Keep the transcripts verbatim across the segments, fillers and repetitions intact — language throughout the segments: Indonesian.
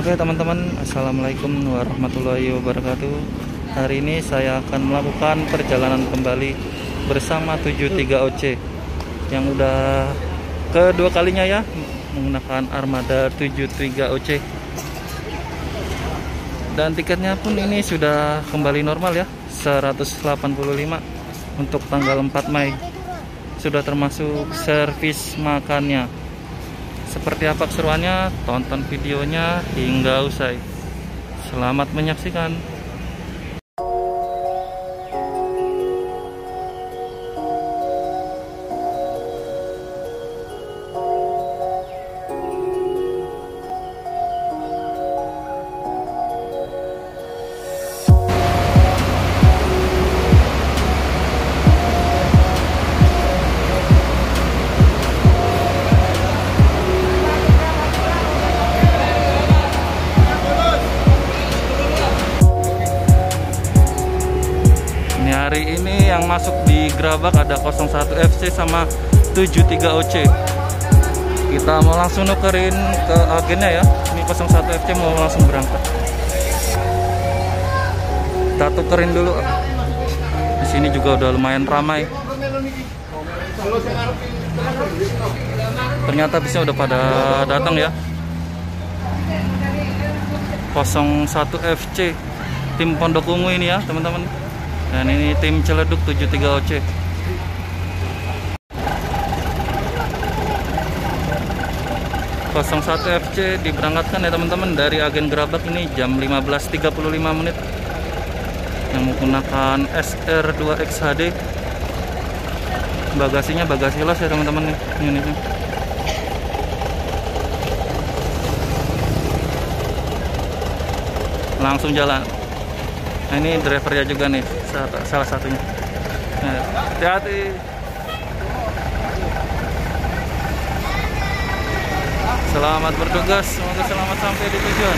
Oke teman-teman, assalamualaikum warahmatullahi wabarakatuh. Hari ini saya akan melakukan perjalanan kembali bersama tujuh tiga O C yang udah kedua kalinya ya menggunakan armada tujuh tiga O C. Dan tiketnya pun ini sudah kembali normal ya, seratus delapan puluh lima untuk tanggal empat Mei. Sudah termasuk servis makannya. Seperti apa keseruannya? Tonton videonya hingga usai. Selamat menyaksikan. Hari ini yang masuk di Gerabak ada nol satu F C sama tujuh tiga O C. Kita mau langsung nukerin ke agennya ya. Ini nol satu F C mau langsung berangkat. Kita tukerin dulu. Di sini juga udah lumayan ramai. Ternyata bisnya udah pada datang ya. nol satu F C tim Pondok Ungu ini ya teman-teman. Dan ini tim Ciledug tujuh tiga O C. nol satu F C diberangkatkan ya teman-teman dari agen Gerabak ini jam lima belas tiga puluh lima menit. Yang menggunakan S R dua X H D. Bagasinya bagasi las ya teman-teman nih. Ini nih. Langsung jalan. Nah, ini drivernya juga nih, salah satunya. Hati-hati. Selamat bertugas, semoga selamat sampai di tujuan.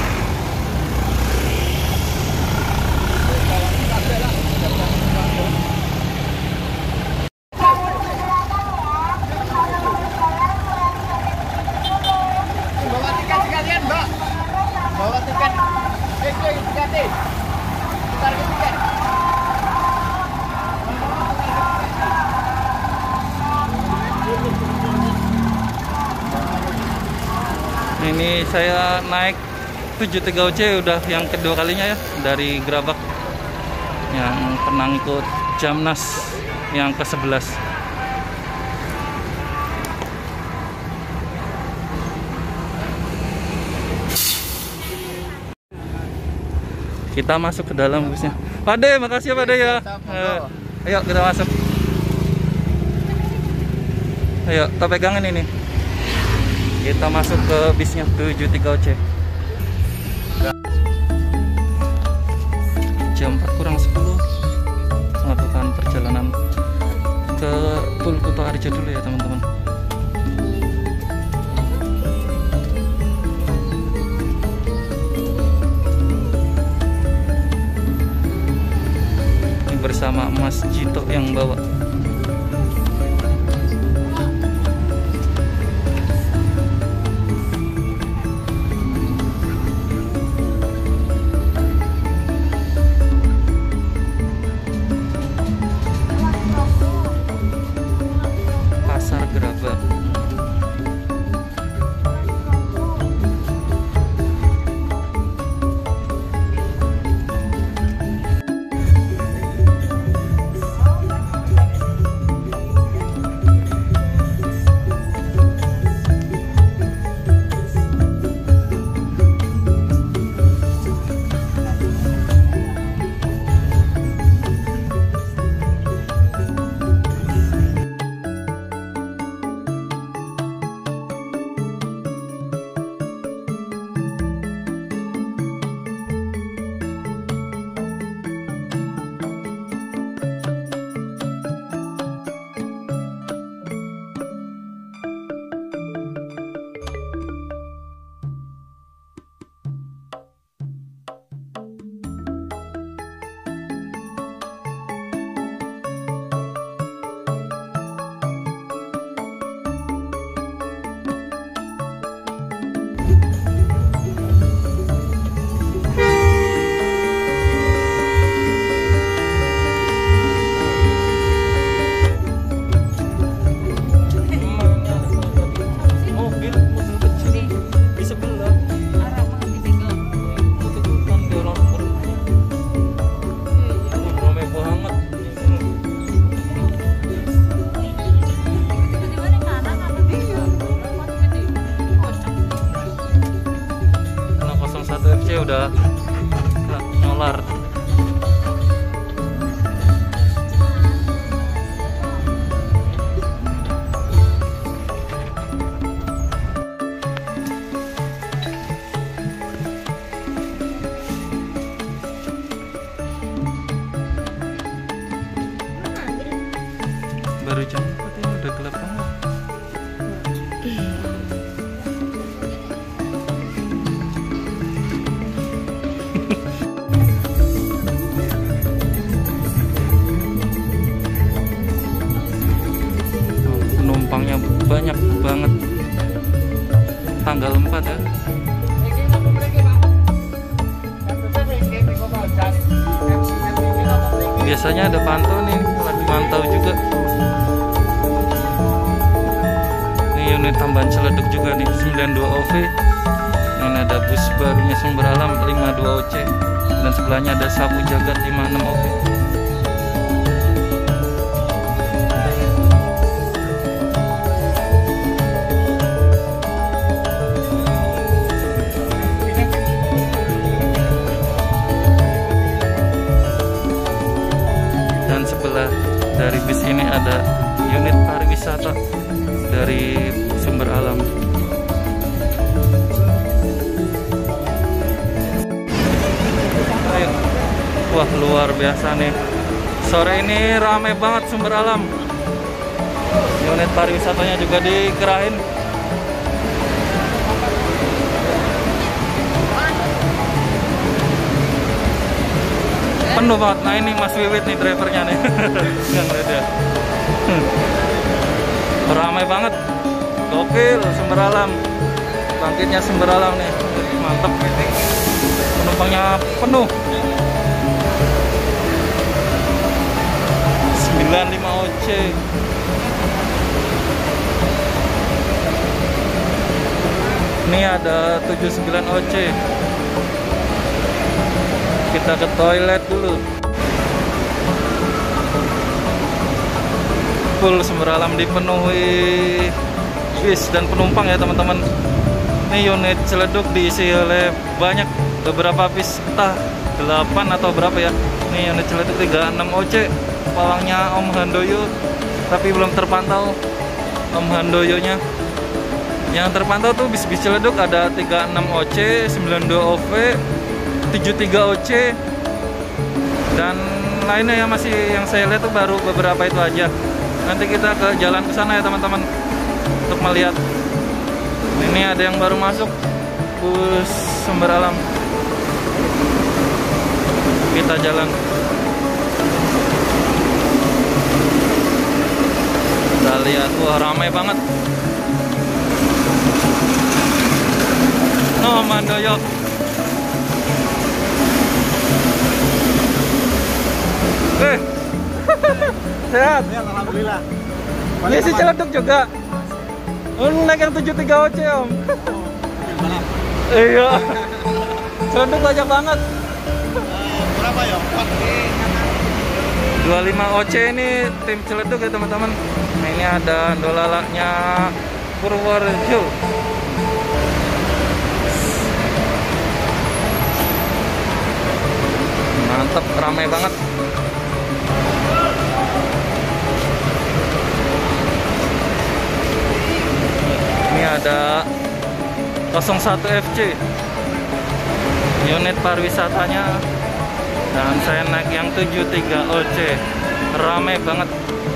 Bawa tiket sekalian, Mbak. Bawa tiket. Eh, tiket. Ini saya naik tujuh tiga O C udah yang kedua kalinya ya dari Gerabak. Yang pernah ikut Jamnas yang ke sebelas. Kita masuk ke dalam busnya. Pak De, makasih ya Pak De ya. Eh, ayo kita masuk. Ayo, kita pegangin ini. Kita masuk ke bisnya tujuh tiga O C. Jam empat kurang sepuluh melakukan perjalanan ke Pul Kuto Arjo dulu ya teman-teman. Bersama Mas Jito yang bawa. Pasar Gerabak. dia udah nyolar. Baru jam empat ini udah gelap banget. Penumpangnya banyak banget. Tanggal empat ya. Biasanya ada pantau nih, lagi mantau juga. Ini unit tambahan Ciledug juga nih, sembilan dua O V. Ini ada bus barunya Sumber Alam lima dua O C. Dan sebelahnya ada Sapu Jagat lima enam O V. Dan sebelah dari bis ini ada unit pariwisata dari Sumber Alam. Ayo. Wah, luar biasa nih. Sore ini ramai banget Sumber Alam. Unit pariwisatanya juga dikerahin. Penuh banget. Nah ini Mas Wiwit nih drivernya nih. Yang dia. Ramai banget. Gokil Sumber Alam. Bangkitnya Sumber Alam nih. Mantep. Penumpangnya penuh. sembilan lima O C. Ini ada tujuh sembilan O C. Kita ke toilet dulu. Full Sumber Alam dipenuhi bis dan penumpang ya teman-teman. Ini unit Ciledug diisi oleh banyak, beberapa bis, entah delapan atau berapa ya. Ini unit Ciledug tiga enam O C, pawangnya Om Handoyo, tapi belum terpantau Om Handoyonya. Yang terpantau tuh bis-bis Ciledug ada tiga enam O C, sembilan dua O V, tujuh tiga O C, dan lainnya yang masih yang saya lihat tuh baru beberapa itu aja. Nanti kita ke jalan ke sana ya teman-teman untuk melihat. Ini ada yang baru masuk, bus Sumber Alam. Kita jalan. Kita lihat, wah ramai banget. No, Mandoyo. Eh, sehat. Ya, alhamdulillah. Ini si Ciledug juga. Oh, naik yang tujuh tiga O C Om. Iya. Ciledug banyak banget. Berapa ya? empat dua puluh lima O C ini tim Ciledug ya teman-teman. Nah, ini ada dolalaknya Purworejo. Mantap, ramai banget. Ini ada nol satu F C unit pariwisatanya, dan saya naik yang tujuh tiga O C. Ramai banget.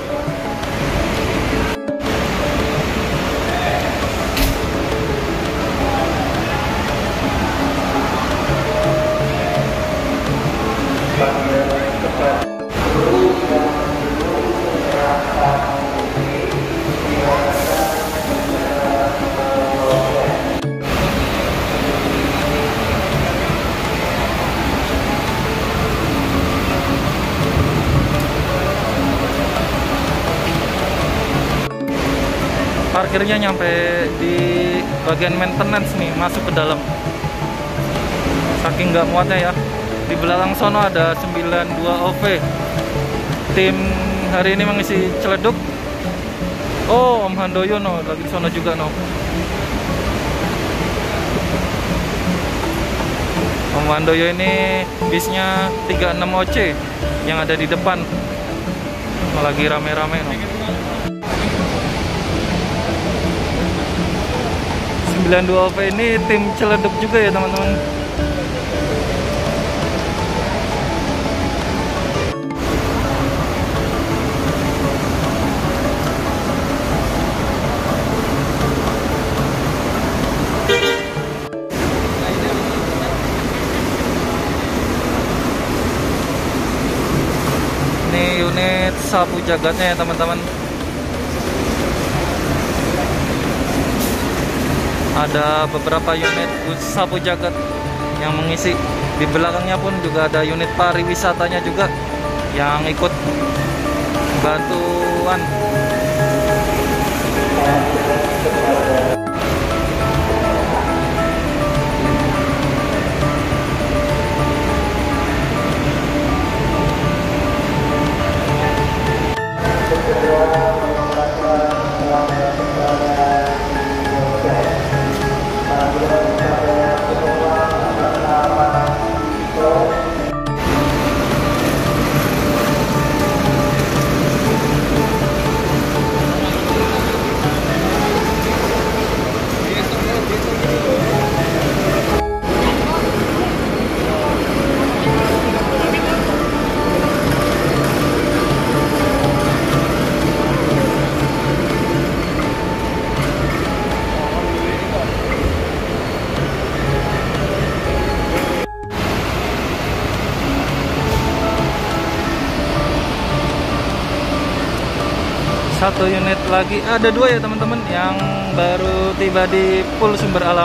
Parkirnya nyampe di bagian maintenance nih, masuk ke dalam. Saking nggak muatnya ya. Di belakang sono ada sembilan dua O V. Tim hari ini mengisi Ciledug. Oh, Om Handoyo no, lagi sono juga no. Komandoyo ini bisnya tiga enam O C yang ada di depan. Lagi rame-rame no. sembilan dua O P ini tim Ciledug juga ya teman-teman. Ini unit sapu jagatnya ya teman-teman. Ada beberapa unit sapu jagat yang mengisi. Di belakangnya pun juga ada unit pariwisatanya juga yang ikut bantuan. Satu unit lagi, ada dua ya teman-teman yang baru tiba di Pool Sumber Alam.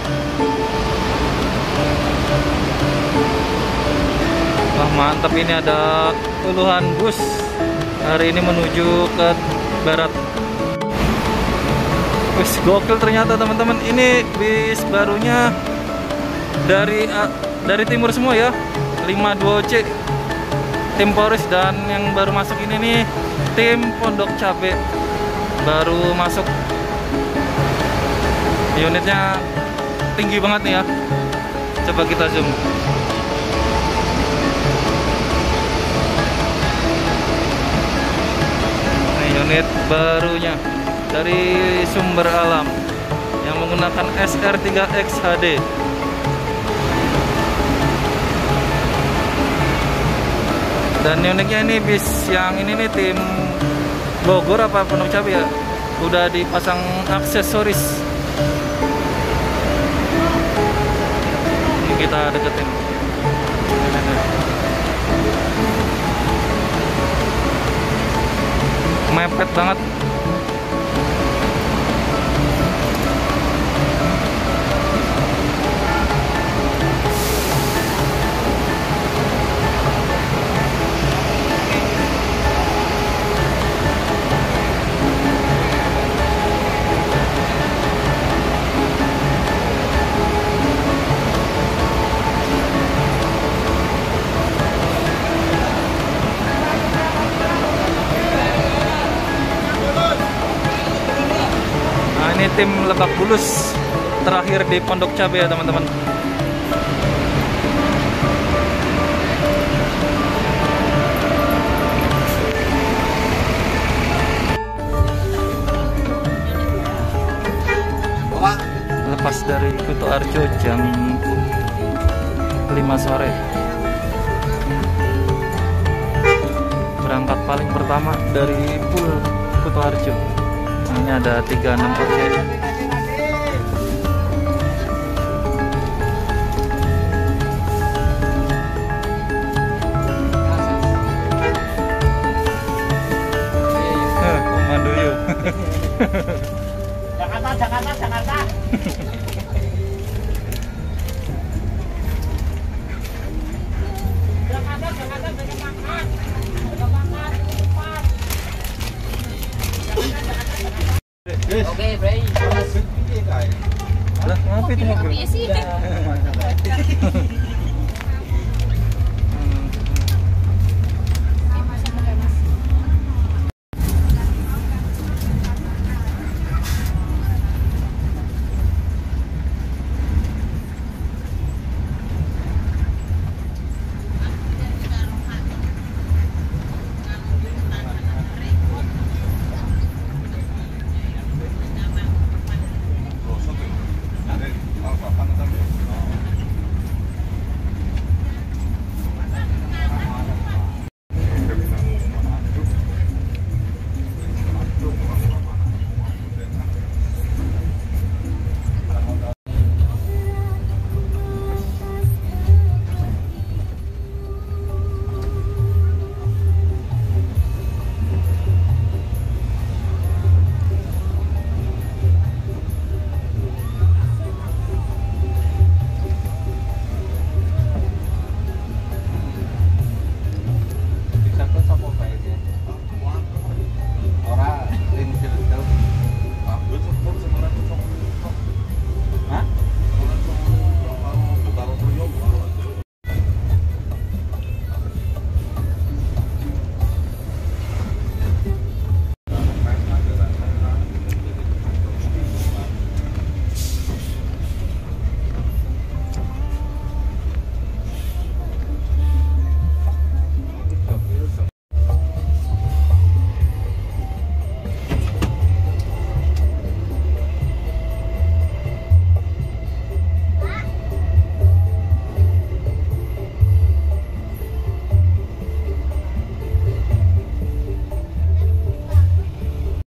Wah mantap, ini ada puluhan bus hari ini menuju ke barat. Wih gokil ternyata teman-teman, ini bis barunya dari uh, dari timur semua ya, lima dua O C tim Polres, dan yang baru masuk ini nih tim Pondok Cabe baru masuk. Unitnya tinggi banget nih ya, coba kita zoom. Ini unit barunya dari Sumber Alam yang menggunakan S R tiga X H D. Dan uniknya ini bis yang ini nih tim Bogor apa Pondok Cabe ya, udah dipasang aksesoris. Ini kita deketin. Mepet banget. Ini tim Lebak Bulus terakhir di Pondok Cabe ya teman-teman. Lepas dari Kuto Arjo jam lima sore. Berangkat paling pertama dari Pool Kuto Arjo. Ini ada tiga enam O C. Komandoyo. Jakarta, Jakarta, Jakarta. Jakarta, Jakarta, banyak makan. Banyak makan, cepat. Oke, Bray. Lah, ngapain itu? Iya sih.